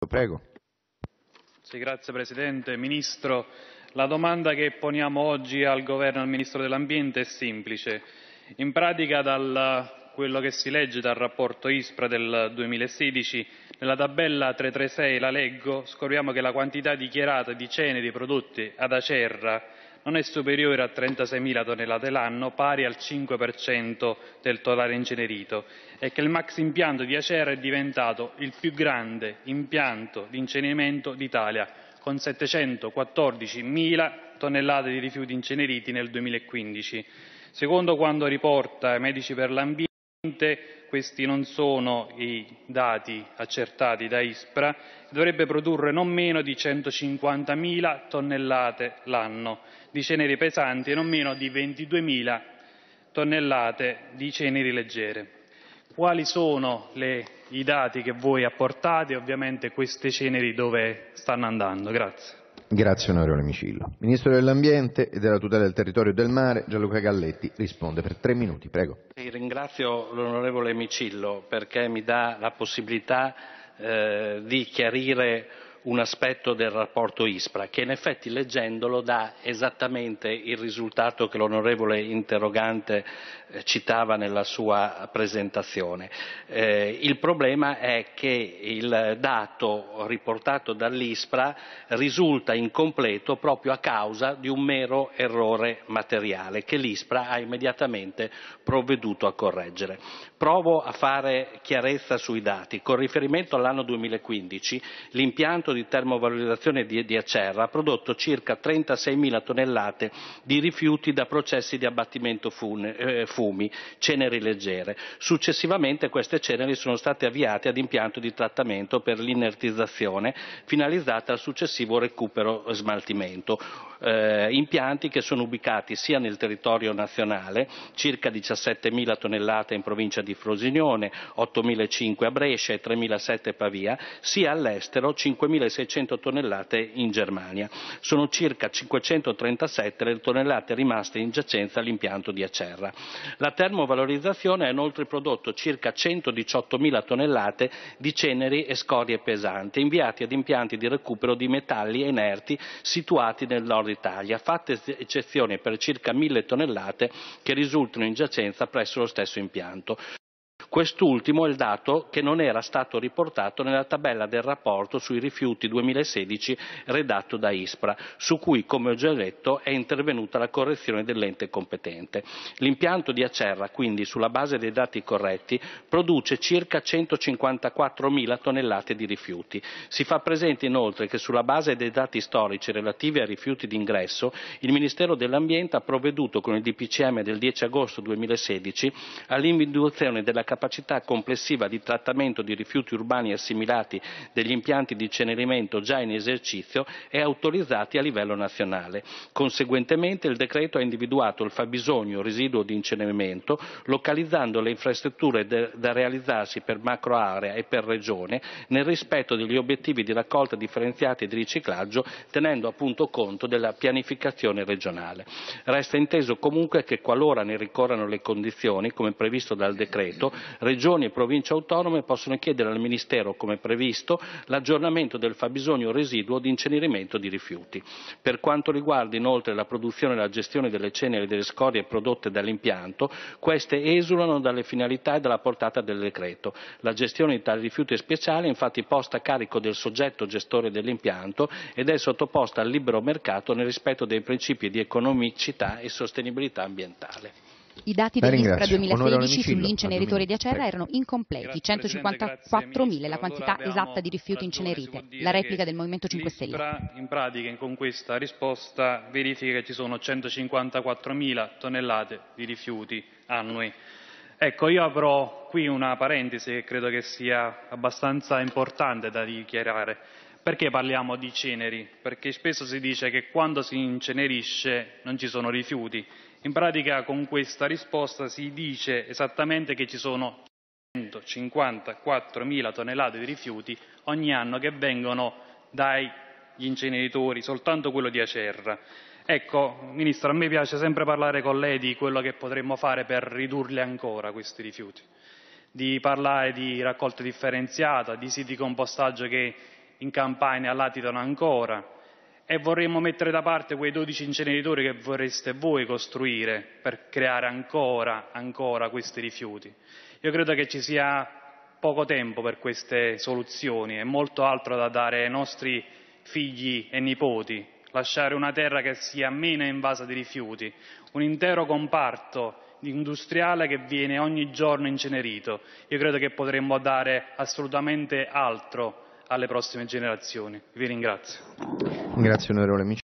prego. Sì, grazie Presidente. Ministro, la domanda che poniamo oggi al Governo e al Ministro dell'Ambiente è semplice. In pratica, quello che si legge dal rapporto ISPRA del 2016, nella tabella 336, la leggo, scopriamo che la quantità dichiarata di ceneri prodotte ad Acerra non è superiore a 36.000 tonnellate l'anno, pari al 5% del totale incenerito, e che il maxi impianto di Acerra è diventato il più grande impianto di incenerimento d'Italia, con 714.000 tonnellate di rifiuti inceneriti nel 2015. Secondo quanto riporta Medici per l'Ambiente, questi non sono i dati accertati da ISPRA, dovrebbe produrre non meno di 150.000 tonnellate l'anno di ceneri pesanti e non meno di 22.000 tonnellate di ceneri leggere. Quali sono i dati che voi apportate e ovviamente queste ceneri dove stanno andando? Grazie. Grazie onorevole Micillo. Ministro dell'Ambiente e della tutela del territorio e del mare, Gianluca Galletti, risponde per 3 minuti, prego. Ringrazio l'onorevole Micillo perché mi dà la possibilità di chiarire un aspetto del rapporto ISPRA, che in effetti leggendolo dà esattamente il risultato che l'onorevole interrogante citava nella sua presentazione. Il problema è che il dato riportato dall'ISPRA risulta incompleto proprio a causa di un mero errore materiale che l'ISPRA ha immediatamente provveduto a correggere. Provo a fare chiarezza sui dati. Con riferimento all'anno 2015 l'impianto di termovalorizzazione di Acerra ha prodotto circa 36.000 tonnellate di rifiuti da processi di abbattimento fumi, ceneri leggere. Successivamente queste ceneri sono state avviate ad impianto di trattamento per l'inertizzazione finalizzata al successivo recupero e smaltimento. Impianti che sono ubicati sia nel territorio nazionale, circa 17.000 tonnellate in provincia di Frosinone, 8.500 a Brescia e 3.700 a Pavia, sia all'estero 5.600 tonnellate in Germania. Sono circa 537 le tonnellate rimaste in giacenza all'impianto di Acerra. La termovalorizzazione ha inoltre prodotto circa 118.000 tonnellate di ceneri e scorie pesanti, inviati ad impianti di recupero di metalli inerti situati nel nord Italia, fatte eccezione per circa 1.000 tonnellate che risultano in giacenza presso lo stesso impianto. Quest'ultimo è il dato che non era stato riportato nella tabella del rapporto sui rifiuti 2016 redatto da ISPRA, su cui, come ho già detto, è intervenuta la correzione dell'ente competente. L'impianto di Acerra, quindi, sulla base dei dati corretti, produce circa 154.000 tonnellate di rifiuti. Si fa presente inoltre che sulla base dei dati storici relativi ai rifiuti d'ingresso, il Ministero dell'Ambiente ha provveduto con il DPCM del 10 agosto 2016 all'individuazione della capacità complessiva di trattamento di rifiuti urbani assimilati degli impianti di incenerimento già in esercizio e autorizzati a livello nazionale. Conseguentemente il decreto ha individuato il fabbisogno residuo di incenerimento, localizzando le infrastrutture da realizzarsi per macroarea e per regione nel rispetto degli obiettivi di raccolta differenziata e di riciclaggio, tenendo appunto conto della pianificazione regionale. Resta inteso comunque che qualora ne ricorrano le condizioni, come previsto dal decreto, Regioni e Province autonome possono chiedere al Ministero, come previsto, l'aggiornamento del fabbisogno residuo di incenerimento di rifiuti. Per quanto riguarda inoltre la produzione e la gestione delle ceneri e delle scorie prodotte dall'impianto, queste esulano dalle finalità e dalla portata del decreto. La gestione di tali rifiuti speciali è infatti posta a carico del soggetto gestore dell'impianto ed è sottoposta al libero mercato nel rispetto dei principi di economicità e sostenibilità ambientale. I dati dell'ISPRA 2016 sugli inceneritori di Acerra erano incompleti, 154.000 la quantità esatta di rifiuti incenerite. La replica del Movimento 5 Stelle. L'ISPRA in pratica con questa risposta verifica che ci sono 154.000 tonnellate di rifiuti annui. Ecco, io apro qui una parentesi che credo che sia abbastanza importante da dichiarare. Perché parliamo di ceneri? Perché spesso si dice che quando si incenerisce non ci sono rifiuti. In pratica con questa risposta si dice esattamente che ci sono 154.000 tonnellate di rifiuti ogni anno che vengono dagli inceneritori, soltanto quello di Acerra. Ecco, Ministro, a me piace sempre parlare con lei di quello che potremmo fare per ridurli ancora questi rifiuti, di parlare di raccolta differenziata, di siti di compostaggio che in Campania latitano ancora, e vorremmo mettere da parte quei 12 inceneritori che vorreste voi costruire per creare ancora questi rifiuti. Io credo che ci sia poco tempo per queste soluzioni e molto altro da dare ai nostri figli e nipoti, lasciare una terra che sia meno invasa di rifiuti, un intero comparto industriale che viene ogni giorno incenerito. Io credo che potremmo dare assolutamente altro alle prossime generazioni. Vi ringrazio. Grazie onorevole